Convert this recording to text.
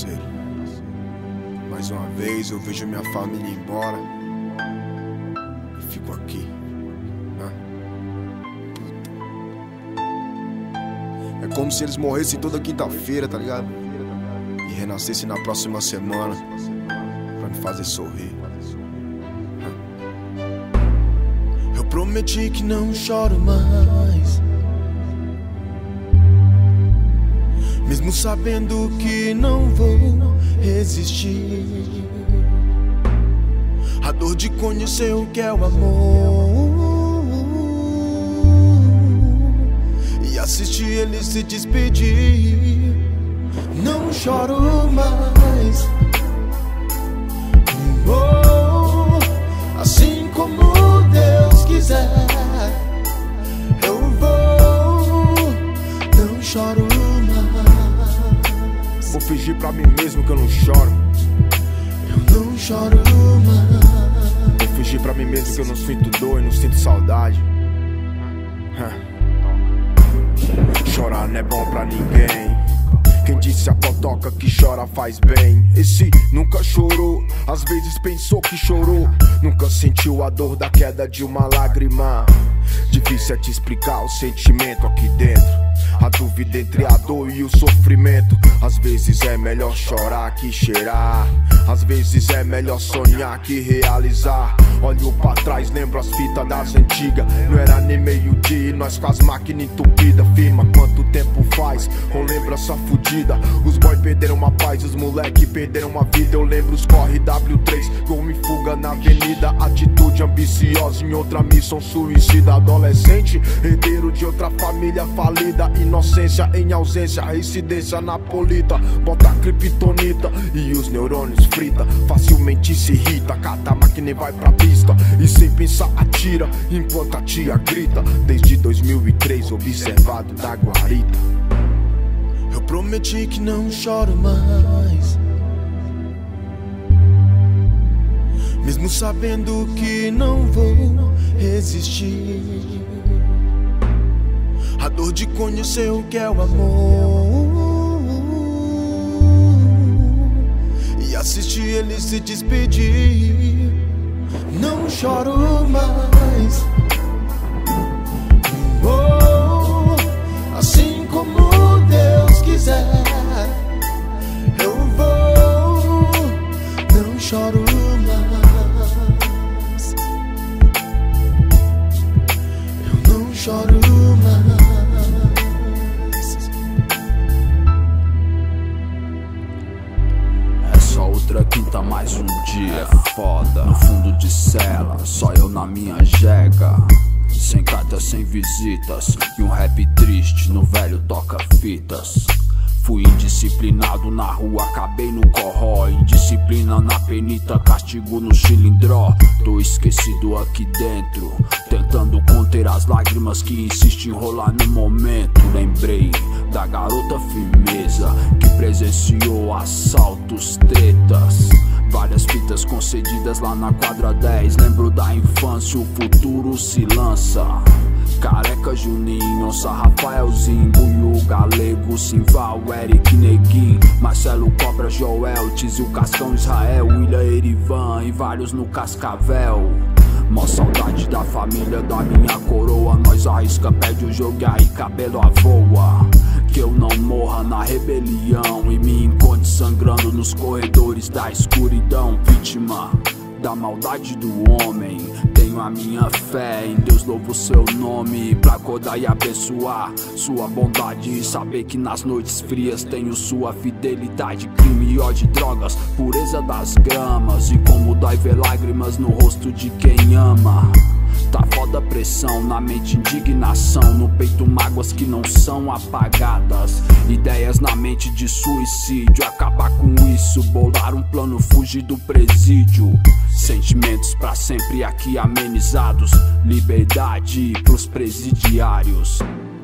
parceiro. Mais uma vez eu vejo minha família ir embora e fico aqui, né? Puta. É como se eles morressem toda quinta-feira, tá ligado? E renascessem na próxima semana pra me fazer sorrir. Eu prometi que não choro mais, mesmo sabendo que não vou resistir. A dor de conhecer o que é o amor e assistir ele se despedir. Não choro mais, assim como Deus quiser, eu vou. Não choro mais. Vou fingir pra mim mesmo que eu não choro. Eu não choro mais. Vou fingir pra mim mesmo que eu não sinto dor e não sinto saudade. Chorar não é bom pra ninguém. Quem disse a potoca que chora faz bem? Esse nunca chorou, às vezes pensou que chorou. Nunca sentiu a dor da queda de uma lágrima. Difícil é te explicar o sentimento aqui dentro, a dúvida entre a dor e o sofrimento. Às vezes é melhor chorar que cheirar, às vezes é melhor sonhar que realizar. Olho pra trás, lembro as fitas das antigas. Não era nem meio-dia e nós com as máquinas entupidas. Firma quanto tempo faz, com lembrança fudida. Os boys perderam a paz, os moleque perderam a vida. Eu lembro os corre W3, gol e fuga na avenida. Atitude ambiciosa em outra missão suicida. Adolescente, herdeiro de outra família falida. Inocência em ausência, reincidência napolita. Bota kryptonita e os neurônios frita. Facilmente se irrita, cata a máquina e vai pra pista. E sem pensar atira, enquanto a tia grita. Desde 2003 observado da guarita. Eu prometi que não choro mais, mesmo sabendo que não vou resistir. A dor de conhecer o que é o amor e assistir ele se despedir. Não choro mais, assim como Deus quiser, eu vou. Não choro mais, eu não choro mais. É só outra quinta, mais um dia. Foda, no fundo de cela, só eu na minha jega. Sem cartas, sem visitas, e um rap triste no velho toca-fitas. Fui indisciplinado na rua, acabei no corró. Indisciplina na penita, castigo no cilindró. Tô esquecido aqui dentro, tentando conter as lágrimas que insistem em rolar no momento. Lembrei da garota firmeza que presenciou assaltos, tretas, várias fitas concedidas lá na quadra 10. Lembro da infância, o futuro se lança. Careca, Juninho, Onça, Rafaelzinho, Buiu, Galego, Simval, Eric, Neguinho, Marcelo, Cobra, Joel, Tizio, Cascão, Israel, William, Erivan e vários no Cascavel. Mó saudade da família, da minha coroa. Nós arrisca, pede o jogo e aí cabelo a voa. Que eu não morra na rebelião e me encontre sangrando nos corredores da escuridão. Vítima da maldade do homem, tenho a minha fé em Deus, louvo seu nome pra acordar e abençoar sua bondade e saber que nas noites frias tenho sua fidelidade. Crime, ódio, drogas, pureza das gramas, e como dói ver lágrimas no rosto de quem ama. Tá foda a pressão, na mente indignação, no peito mágoas que não são apagadas. Ideias na mente de suicídio, acabar com isso, bolar um plano, fugir do presídio. Sentimentos pra sempre aqui amenizados, liberdade pros presidiários.